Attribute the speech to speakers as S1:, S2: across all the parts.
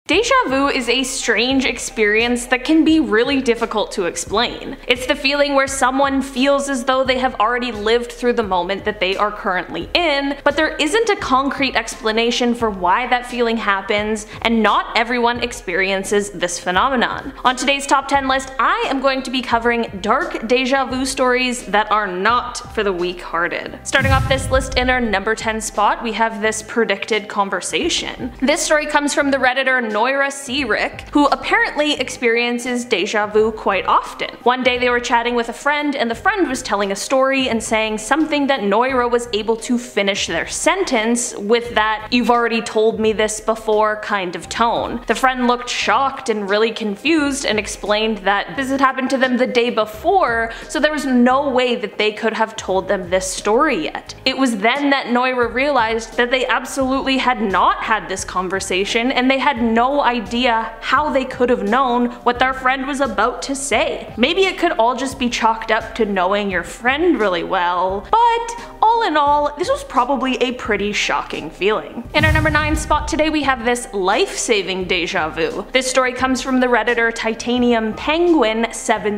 S1: Deja vu is a strange experience that can be really difficult to explain. It's the feeling where someone feels as though they have already lived through the moment that they are currently in, but there isn't a concrete explanation for why that feeling happens, and not everyone experiences this phenomenon. On today's top 10 list, I am going to be covering dark deja vu stories that are not for the weak-hearted. Starting off this list in our number 10 spot, we have this predicted conversation. This story comes from the redditor Noira Searick, who apparently experiences deja vu quite often. One day they were chatting with a friend, and the friend was telling a story and saying something that Noira was able to finish their sentence with that "you've already told me this before" kind of tone. The friend looked shocked and really confused and explained that this had happened to them the day before, so there was no way that they could have told them this story yet. It was then that Noira realized that they absolutely had not had this conversation, and they had no idea how they could have known what their friend was about to say. Maybe it could all just be chalked up to knowing your friend really well, but all in all, this was probably a pretty shocking feeling. In our number 9 spot today, we have this life-saving deja vu. This story comes from the redditor Titanium Penguin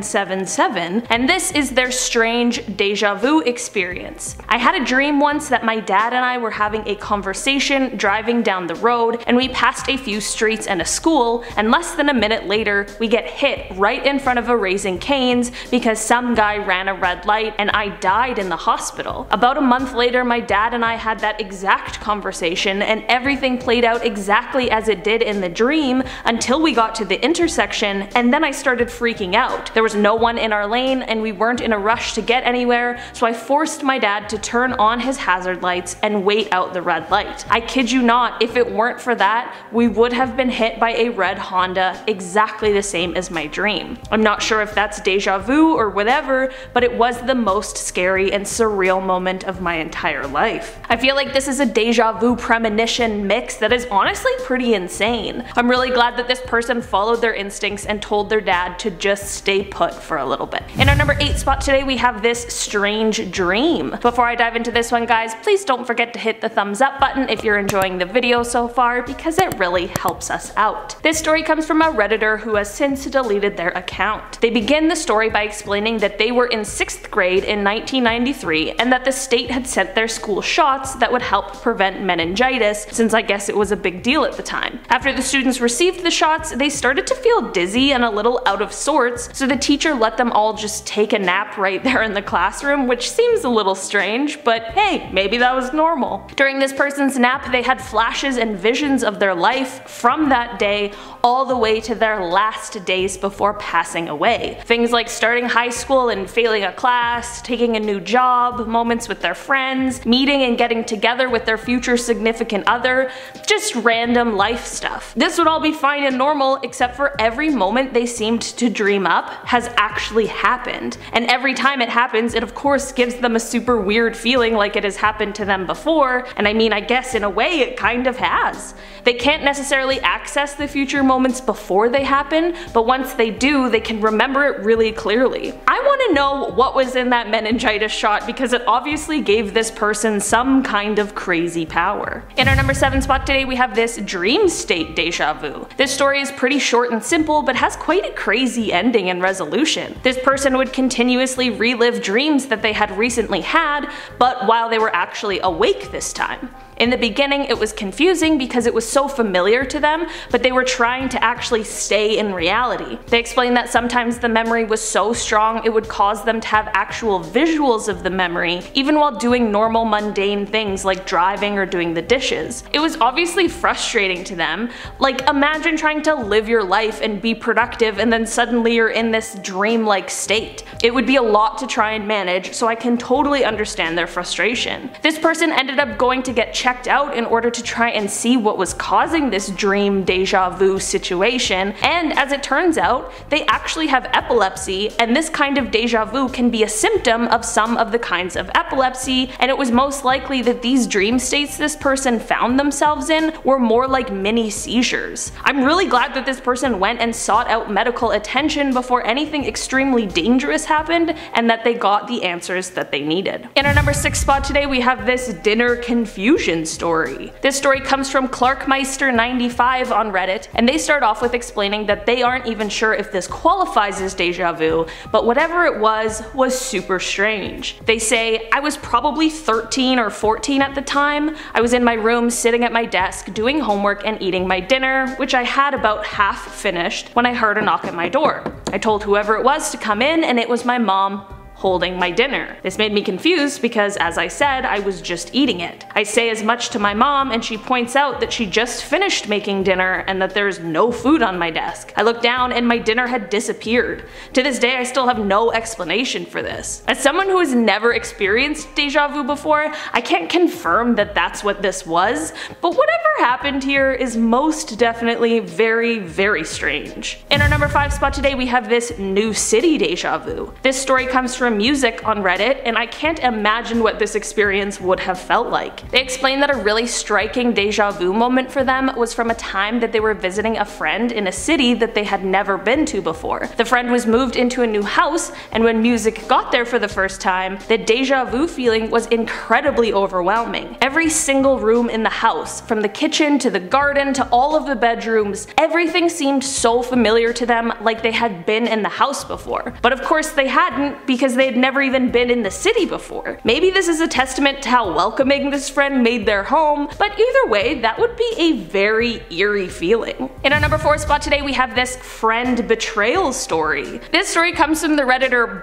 S1: 777, and this is their strange deja vu experience. I had a dream once that my dad and I were having a conversation driving down the road, and we passed a few streets and a school, and less than a minute later we get hit right in front of a Raising Cane's because some guy ran a red light and I died in the hospital. About a month later, my dad and I had that exact conversation, and everything played out exactly as it did in the dream until we got to the intersection, and then I started freaking out. There was no one in our lane and we weren't in a rush to get anywhere, so I forced my dad to turn on his hazard lights and wait out the red light. I kid you not, if it weren't for that, we would have been hit by a red Honda exactly the same as my dream. I'm not sure if that's deja vu or whatever, but it was the most scary and surreal moment of my entire life. I feel like this is a deja vu premonition mix that is honestly pretty insane. I'm really glad that this person followed their instincts and told their dad to just stay put for a little bit. In our number 8 spot today, we have this strange dream. Before I dive into this one, guys, please don't forget to hit the thumbs up button if you're enjoying the video so far, because it really helps us out. This story comes from a redditor who has since deleted their account. They begin the story by explaining that they were in 6th grade in 1993 and that the state had sent their school shots that would help prevent meningitis, since I guess it was a big deal at the time. After the students received the shots, they started to feel dizzy and a little out of sorts, so the teacher let them all just take a nap right there in the classroom, which seems a little strange, but hey, maybe that was normal. During this person's nap, they had flashes and visions of their life from that day all the way to their last days before passing away. Things like starting high school and failing a class, taking a new job, moments with their friends, meeting and getting together with their future significant other, just random life stuff. This would all be fine and normal, except for every moment they seemed to dream up has actually happened. And every time it happens, it of course gives them a super weird feeling like it has happened to them before, and I mean, I guess in a way it kind of has. They can't necessarily access the future moments before they happen, but once they do, they can remember it really clearly. I want to know what was in that meningitis shot, because it obviously gave this person some kind of crazy power. In our number 7 spot today, we have this dream state deja vu. This story is pretty short and simple, but has quite a crazy ending and resolution. This person would continuously relive dreams that they had recently had, but while they were actually awake this time. In the beginning, it was confusing because it was so familiar to them, but they were trying to actually stay in reality. They explained that sometimes the memory was so strong it would cause them to have actual visuals of the memory, even while doing normal mundane things like driving or doing the dishes. It was obviously frustrating to them. Like, imagine trying to live your life and be productive and then suddenly you're in this dream-like state. It would be a lot to try and manage, so I can totally understand their frustration. This person ended up going to get checked out in order to try and see what was causing this dream deja vu situation, and as it turns out, they actually have epilepsy, and this kind of deja vu can be a symptom of some of the kinds of epilepsy, and it was most likely that these dream states this person found themselves in were more like mini seizures. I'm really glad that this person went and sought out medical attention before anything extremely dangerous happened, and that they got the answers that they needed. In our number 6 spot today, we have this dinner confusion kitchen story. This story comes from Clarkmeister95 on Reddit, and they start off with explaining that they aren't even sure if this qualifies as deja vu, but whatever it was super strange. They say, I was probably 13 or 14 at the time. I was in my room sitting at my desk doing homework and eating my dinner, which I had about half finished, when I heard a knock at my door. I told whoever it was to come in, and it was my mom holding my dinner. This made me confused because, as I said, I was just eating it. I say as much to my mom, and she points out that she just finished making dinner and that there's no food on my desk. I look down and my dinner had disappeared. To this day, I still have no explanation for this. As someone who has never experienced deja vu before, I can't confirm that that's what this was, but whatever happened here is most definitely very, very strange. In our number 5 spot today, we have this New City deja vu. This story comes from Music on Reddit, and I can't imagine what this experience would have felt like. They explain that a really striking deja vu moment for them was from a time that they were visiting a friend in a city that they had never been to before. The friend was moved into a new house, and when Music got there for the first time, the deja vu feeling was incredibly overwhelming. Every single room in the house, from the kitchen to the garden to all of the bedrooms, everything seemed so familiar to them, like they had been in the house before. But of course they hadn't, because they had never even been in the city before. Maybe this is a testament to how welcoming this friend made their home, but either way, that would be a very eerie feeling. In our number 4 spot today, we have this friend betrayal story. This story comes from the Redditor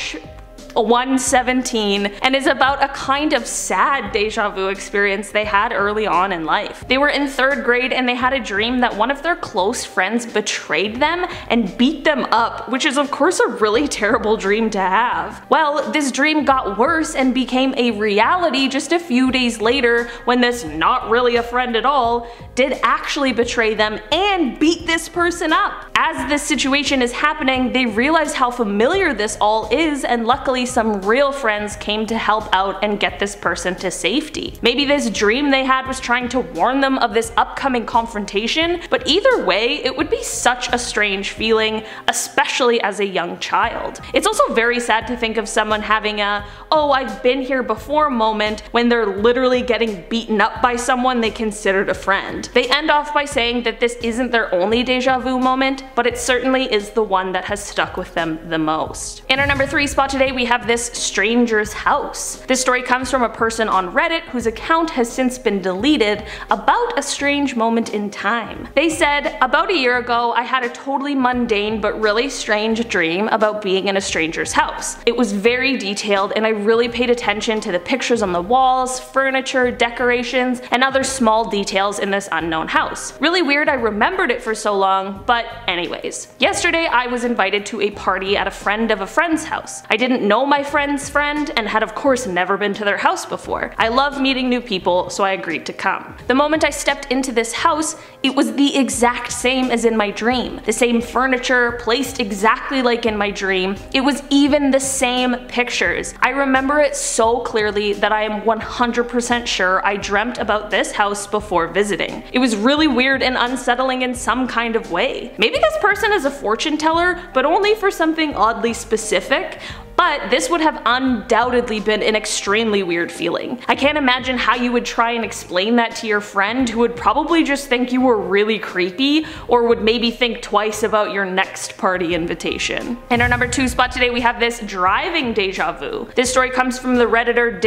S1: Bosch117 and is about a kind of sad deja vu experience they had early on in life. They were in 3rd grade and they had a dream that one of their close friends betrayed them and beat them up, which is of course a really terrible dream to have. Well, this dream got worse and became a reality just a few days later when this not really a friend at all did actually betray them and beat this person up. As this situation is happening, they realize how familiar this all is, and luckily some real friends came to help out and get this person to safety. Maybe this dream they had was trying to warn them of this upcoming confrontation, but either way, it would be such a strange feeling, especially as a young child. It's also very sad to think of someone having a, oh, I've been here before moment when they're literally getting beaten up by someone they considered a friend. They end off by saying that this isn't their only deja vu moment, but it certainly is the one that has stuck with them the most. In our number 3 spot today, we have this stranger's house. This story comes from a person on Reddit whose account has since been deleted about a strange moment in time. They said, about a year ago, I had a totally mundane but really strange dream about being in a stranger's house. It was very detailed and I really paid attention to the pictures on the walls, furniture, decorations, and other small details in this unknown house. Really weird I remembered it for so long, but anyways. Yesterday I was invited to a party at a friend of a friend's house. I didn't know my friend's friend and had of course never been to their house before. I love meeting new people, so I agreed to come. The moment I stepped into this house, it was the exact same as in my dream. The same furniture, placed exactly like in my dream. It was even the same pictures. I remember it so clearly that I am 100% sure I dreamt about this house before visiting. It was really weird and unsettling in some kind of way. Maybe this person is a fortune teller, but only for something oddly specific. But this would have undoubtedly been an extremely weird feeling. I can't imagine how you would try and explain that to your friend, who would probably just think you were really creepy, or would maybe think twice about your next party invitation. In our number 2 spot today, we have this driving deja vu. This story comes from the Redditor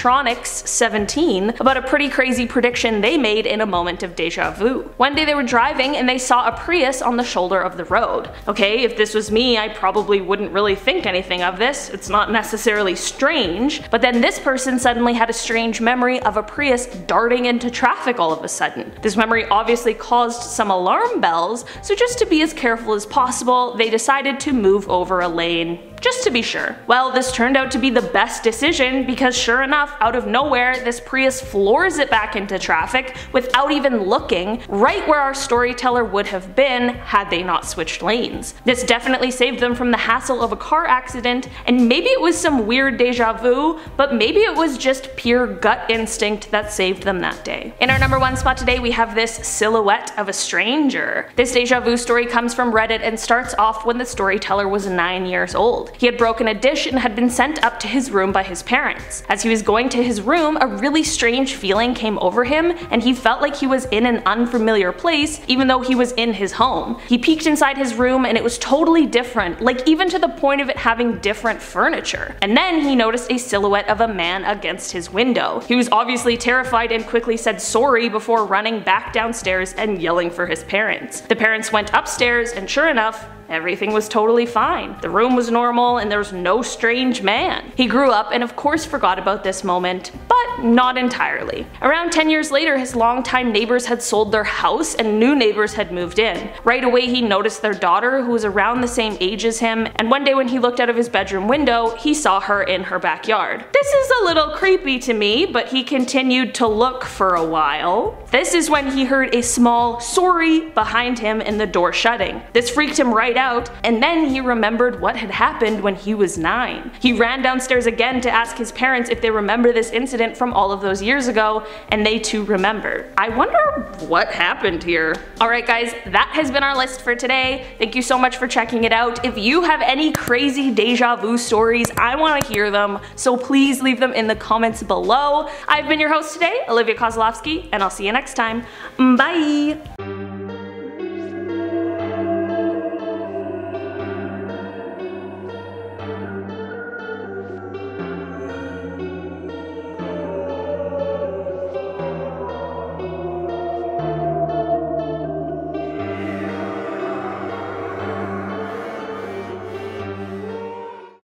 S1: Diztronics17 about a pretty crazy prediction they made in a moment of deja vu. One day they were driving and they saw a Prius on the shoulder of the road. Okay, if this was me, I probably wouldn't really think anything of this. It's not necessarily strange, but then this person suddenly had a strange memory of a Prius darting into traffic all of a sudden. This memory obviously caused some alarm bells, so just to be as careful as possible, they decided to move over a lane just to be sure. Well, this turned out to be the best decision because sure enough, out of nowhere, this Prius floors it back into traffic without even looking, right where our storyteller would have been had they not switched lanes. This definitely saved them from the hassle of a car accident, and maybe it was some weird deja vu, but maybe it was just pure gut instinct that saved them that day. In our number 1 spot today, we have this silhouette of a stranger. This deja vu story comes from Reddit and starts off when the storyteller was 9 years old. old. He had broken a dish and had been sent up to his room by his parents. As he was going to his room, a really strange feeling came over him, and he felt like he was in an unfamiliar place even though he was in his home. He peeked inside his room and it was totally different, like even to the point of it having different furniture. And then he noticed a silhouette of a man against his window. He was obviously terrified and quickly said sorry before running back downstairs and yelling for his parents. The parents went upstairs and sure enough, everything was totally fine. The room was normal and there was no strange man. He grew up and of course forgot about this moment, but not entirely. Around 10 years later, his longtime neighbors had sold their house and new neighbors had moved in. Right away he noticed their daughter, who was around the same age as him, and one day when he looked out of his bedroom window, he saw her in her backyard. This is a little creepy to me, but he continued to look for a while. This is when he heard a small sorry behind him and the door shutting. This freaked him right out, and then he remembered what had happened when he was 9. He ran downstairs again to ask his parents if they remember this incident from all of those years ago, and they too remembered. I wonder what happened here. Alright guys, that has been our list for today. Thank you so much for checking it out. If you have any crazy deja vu stories, I want to hear them, so please leave them in the comments below. I've been your host today, Olivia Kozlowski, and I'll see you next time. Bye!